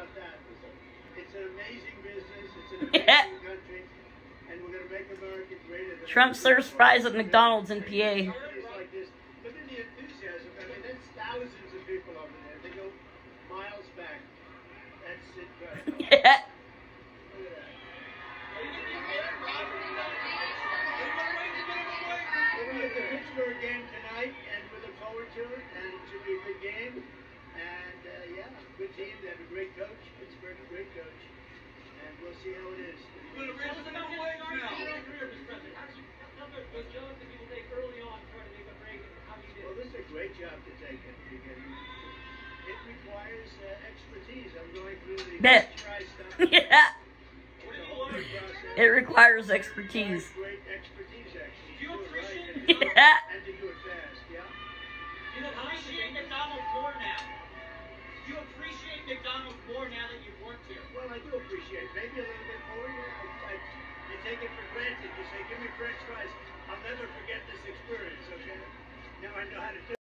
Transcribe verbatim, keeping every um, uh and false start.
about that. It's an amazing business. It's an amazing country. And we're going to make America greater than Trump serves fries at McDonald's in P A. Like this. Look at the enthusiasm. I mean, there's thousands of people over there. They go miles back. That's incredible. Yeah. Look at that. We're at the Pittsburgh game tonight, and we look forward to it, and it should be a good game. And, uh, yeah, good team. They have a great coach. Pittsburgh, a great coach. And we'll see how it is. Well, this is a great job to take at the beginning. It requires uh, expertise. I'm going through the Bet. try stuff. Yeah. Process. It requires expertise. Great expertise, actually. Do you appreciate it right, Yeah. and to do it fast, yeah. Do you appreciate McDonald's more now? Do you appreciate McDonald's more now that you've worked here? Well, I do appreciate it. Maybe a little bit more. You, know, I, I, you take it for granted. You say, give me French fries. I'll never forget this experience, okay? Now I know how to do it.